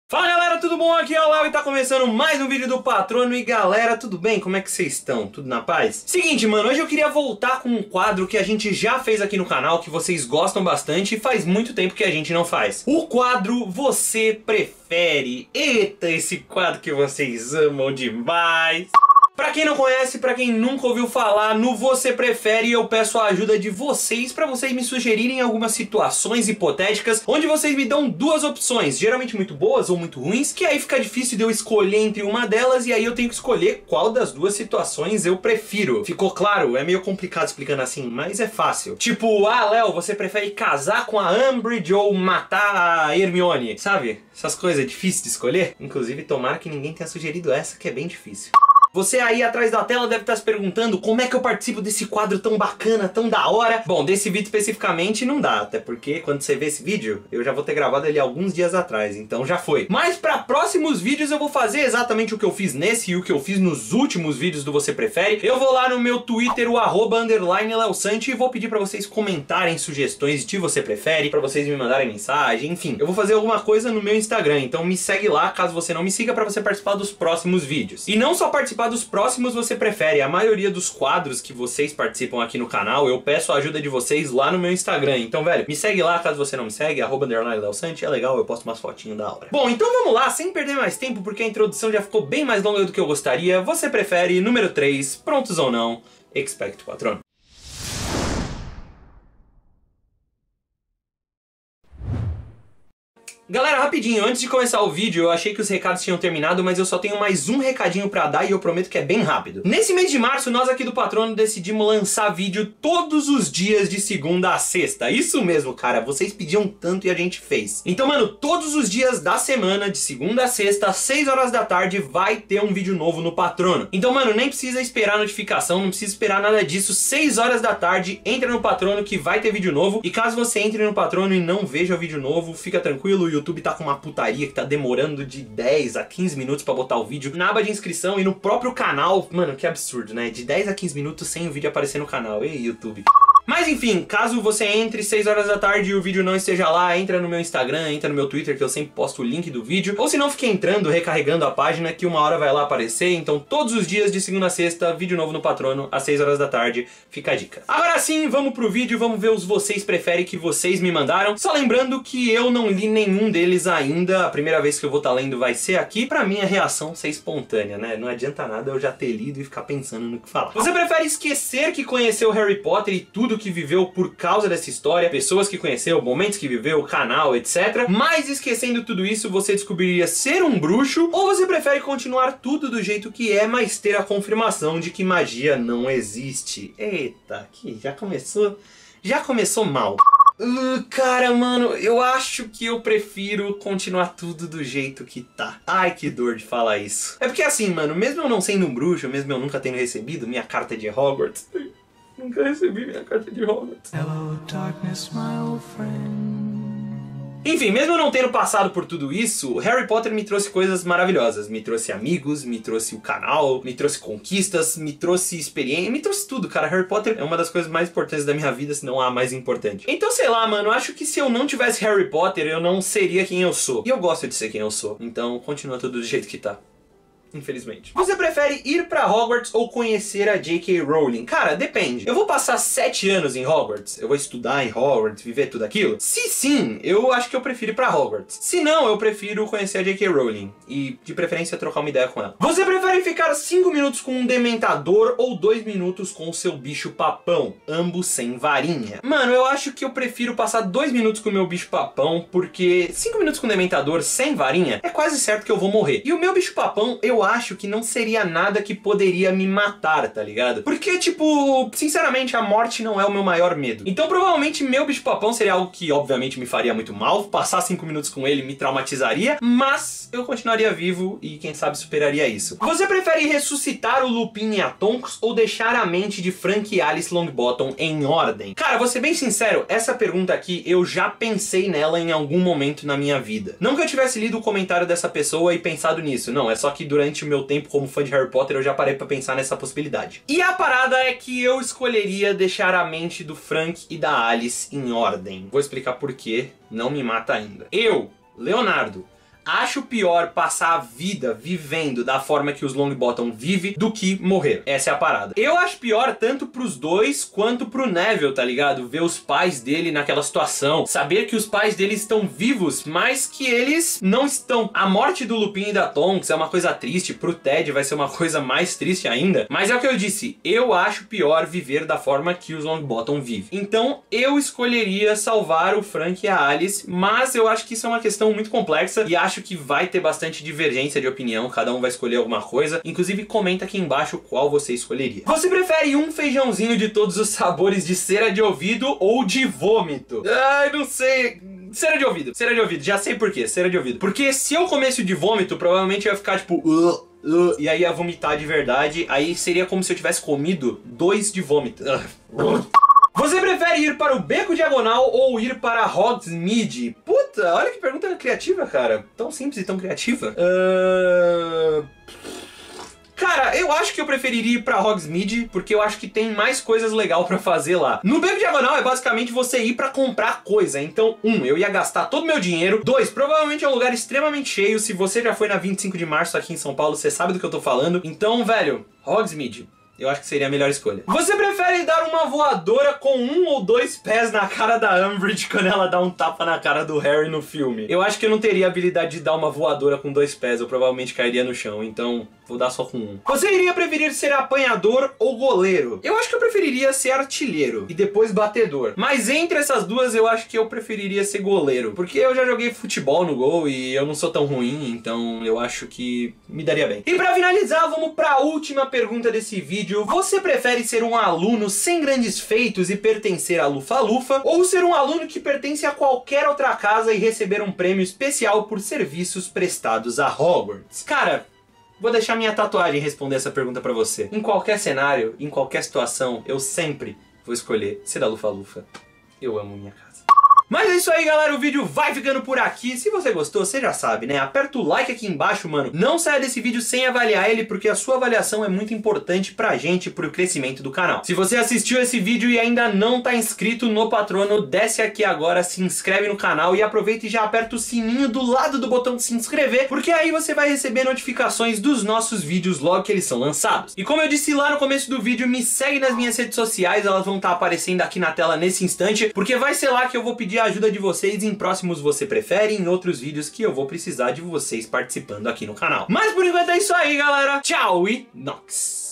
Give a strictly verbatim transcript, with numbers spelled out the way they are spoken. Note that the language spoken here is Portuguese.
Fala galera, tudo bom? Aqui é o Léo e tá começando mais um vídeo do Patrono. E galera, tudo bem? Como é que vocês estão? Tudo na paz? Seguinte, mano, hoje eu queria voltar com um quadro que a gente já fez aqui no canal, que vocês gostam bastante e faz muito tempo que a gente não faz. O quadro Você Prefere. Eita, esse quadro que vocês amam demais. Pra quem não conhece, pra quem nunca ouviu falar, no Você Prefere eu peço a ajuda de vocês pra vocês me sugerirem algumas situações hipotéticas onde vocês me dão duas opções, geralmente muito boas ou muito ruins, que aí fica difícil de eu escolher entre uma delas e aí eu tenho que escolher qual das duas situações eu prefiro. Ficou claro? É meio complicado explicando assim, mas é fácil. Tipo, ah, Léo, você prefere casar com a Umbridge ou matar a Hermione? Sabe? Essas coisas difíceis de escolher. Inclusive, tomara que ninguém tenha sugerido essa, que é bem difícil. Você aí atrás da tela deve estar se perguntando como é que eu participo desse quadro tão bacana, tão da hora. Bom, desse vídeo especificamente não dá, até porque quando você vê esse vídeo, eu já vou ter gravado ele alguns dias atrás, então já foi. Mas para próximos vídeos eu vou fazer exatamente o que eu fiz nesse e o que eu fiz nos últimos vídeos do Você Prefere. Eu vou lá no meu Twitter, o arroba underline leosante, e vou pedir para vocês comentarem sugestões de Você Prefere, para vocês me mandarem mensagem, enfim. Eu vou fazer alguma coisa no meu Instagram, então me segue lá, caso você não me siga, para você participar dos próximos vídeos. E não só participar dos próximos Você Prefere, a maioria dos quadros que vocês participam aqui no canal, eu peço a ajuda de vocês lá no meu Instagram. Então, velho, me segue lá, caso você não me segue, arroba underline leosante, é legal, eu posto umas fotinhas da hora. Bom, então vamos lá, sem perder mais tempo, porque a introdução já ficou bem mais longa do que eu gostaria. Você Prefere, número três, prontos ou não, expecto patrono. Galera, rapidinho, antes de começar o vídeo, eu achei que os recados tinham terminado, mas eu só tenho mais um recadinho pra dar e eu prometo que é bem rápido. Nesse mês de março, nós aqui do Patrono decidimos lançar vídeo todos os dias de segunda a sexta. Isso mesmo, cara, vocês pediam tanto e a gente fez. Então, mano, todos os dias da semana, de segunda a sexta, às seis horas da tarde, vai ter um vídeo novo no Patrono. Então, mano, nem precisa esperar notificação, não precisa esperar nada disso. seis horas da tarde, entra no Patrono que vai ter vídeo novo. E caso você entre no Patrono e não veja o vídeo novo, fica tranquilo, o YouTube tá com uma putaria que tá demorando de dez a quinze minutos pra botar o vídeo na aba de inscrição e no próprio canal. Mano, que absurdo, né? De dez a quinze minutos sem o vídeo aparecer no canal. Ei, YouTube. Mas enfim, caso você entre seis horas da tarde e o vídeo não esteja lá, entra no meu Instagram, entra no meu Twitter, que eu sempre posto o link do vídeo. Ou se não, fique entrando, recarregando a página, que uma hora vai lá aparecer. Então todos os dias de segunda a sexta, vídeo novo no Patrono, às seis horas da tarde. Fica a dica. Agora sim, vamos pro vídeo, vamos ver os Vocês Preferem que vocês me mandaram. Só lembrando que eu não li nenhum deles ainda. A primeira vez que eu vou estar lendo vai ser aqui, pra minha reação ser espontânea, né? Não adianta nada eu já ter lido e ficar pensando no que falar. Você prefere esquecer que conheceu Harry Potter e tudo que viveu por causa dessa história, pessoas que conheceu, momentos que viveu, canal, etcétera. Mas esquecendo tudo isso, você descobriria ser um bruxo? Ou você prefere continuar tudo do jeito que é, mas ter a confirmação de que magia não existe? Eita, aqui já começou, já começou mal. Uh, cara, mano, eu acho que eu prefiro continuar tudo do jeito que tá. Ai, que dor de falar isso. É porque assim, mano, mesmo eu não sendo um bruxo, mesmo eu nunca tendo recebido minha carta de Hogwarts, nunca recebi minha carta de Hogwarts. Hello, darkness, my old friend. Enfim, mesmo eu não tendo passado por tudo isso, Harry Potter me trouxe coisas maravilhosas. Me trouxe amigos, me trouxe o canal, me trouxe conquistas, me trouxe experiência, me trouxe tudo, cara. Harry Potter é uma das coisas mais importantes da minha vida, se não a mais importante. Então, sei lá, mano, eu acho que se eu não tivesse Harry Potter, eu não seria quem eu sou. E eu gosto de ser quem eu sou. Então, continua tudo do jeito que tá. Infelizmente. Você prefere ir pra Hogwarts ou conhecer a J K Rowling? Cara, depende. Eu vou passar sete anos em Hogwarts? Eu vou estudar em Hogwarts, viver tudo aquilo? Se sim, eu acho que eu prefiro ir pra Hogwarts. Se não, eu prefiro conhecer a J K Rowling. E, de preferência, trocar uma ideia com ela. Você prefere ficar cinco minutos com um dementador ou dois minutos com o seu bicho papão? Ambos sem varinha. Mano, eu acho que eu prefiro passar dois minutos com o meu bicho papão, porque cinco minutos com um dementador sem varinha, é quase certo que eu vou morrer. E o meu bicho papão, eu Eu acho que não seria nada que poderia me matar, tá ligado? Porque, tipo, sinceramente, a morte não é o meu maior medo. Então, provavelmente, meu bicho-papão seria algo que, obviamente, me faria muito mal. Passar cinco minutos com ele me traumatizaria, mas eu continuaria vivo e, quem sabe, superaria isso. Você prefere ressuscitar o Lupin e a Tonks ou deixar a mente de Frank e Alice Longbottom em ordem? Cara, vou ser bem sincero, essa pergunta aqui, eu já pensei nela em algum momento na minha vida. Não que eu tivesse lido o comentário dessa pessoa e pensado nisso, não, é só que durante o meu tempo como fã de Harry Potter eu já parei pra pensar nessa possibilidade. E a parada é que eu escolheria deixar a mente do Frank e da Alice em ordem. Vou explicar por quê, não me mata ainda. Eu, Leonardo, acho pior passar a vida vivendo da forma que os Longbottom vive do que morrer. Essa é a parada. Eu acho pior tanto pros dois quanto pro Neville, tá ligado? Ver os pais dele naquela situação, saber que os pais dele estão vivos, mas que eles não estão. A morte do Lupin e da Tonks é uma coisa triste, pro Ted vai ser uma coisa mais triste ainda, mas é o que eu disse, eu acho pior viver da forma que os Longbottom vivem. Então eu escolheria salvar o Frank e a Alice, mas eu acho que isso é uma questão muito complexa e acho que vai ter bastante divergência de opinião, cada um vai escolher alguma coisa. Inclusive comenta aqui embaixo qual você escolheria. Você prefere um feijãozinho de todos os sabores de cera de ouvido ou de vômito? Ai, não sei... Cera de ouvido, cera de ouvido, já sei por quê, cera de ouvido. Porque se eu comesse o de vômito, provavelmente eu ia ficar tipo... Uh, uh, e aí ia vomitar de verdade, aí seria como se eu tivesse comido dois de vômito. Uh. Você prefere ir para o Beco Diagonal ou ir para Hogsmeade? Puta, olha que pergunta criativa, cara. Tão simples e tão criativa. Uh... Cara, eu acho que eu preferiria ir pra Hogsmeade, porque eu acho que tem mais coisas legais pra fazer lá. No Beco Diagonal é basicamente você ir pra comprar coisa. Então, um, eu ia gastar todo o meu dinheiro. Dois, provavelmente é um lugar extremamente cheio. Se você já foi na vinte e cinco de março aqui em São Paulo, você sabe do que eu tô falando. Então, velho, Hogsmeade. Eu acho que seria a melhor escolha. Você prefere dar uma voadora com um ou dois pés na cara da Umbridge quando ela dá um tapa na cara do Harry no filme? Eu acho que eu não teria a habilidade de dar uma voadora com dois pés, eu provavelmente cairia no chão, então vou dar só com um. Você iria preferir ser apanhador ou goleiro? Eu acho que eu preferiria ser artilheiro e depois batedor. Mas entre essas duas eu acho que eu preferiria ser goleiro, porque eu já joguei futebol no gol e eu não sou tão ruim, então eu acho que me daria bem. E pra finalizar, vamos pra última pergunta desse vídeo. Você prefere ser um aluno sem grandes feitos e pertencer à Lufa-Lufa, ou ser um aluno que pertence a qualquer outra casa e receber um prêmio especial por serviços prestados a Hogwarts? Cara, vou deixar minha tatuagem responder essa pergunta pra você. Em qualquer cenário, em qualquer situação, eu sempre vou escolher ser da Lufa-Lufa. Eu amo minha casa. Mas é isso aí, galera, o vídeo vai ficando por aqui. Se você gostou, você já sabe, né? Aperta o like aqui embaixo, mano. Não saia desse vídeo sem avaliar ele, porque a sua avaliação é muito importante pra gente, pro crescimento do canal. Se você assistiu esse vídeo e ainda não tá inscrito no Patrono, desce aqui agora, se inscreve no canal e aproveita e já aperta o sininho do lado do botão de se inscrever, porque aí você vai receber notificações dos nossos vídeos logo que eles são lançados. E como eu disse lá no começo do vídeo, me segue nas minhas redes sociais, elas vão estar aparecendo aqui na tela nesse instante, porque vai ser lá que eu vou pedir a ajuda de vocês em próximos Você Prefere, em outros vídeos que eu vou precisar de vocês participando aqui no canal. Mas por enquanto é isso aí, galera. Tchau e Nox!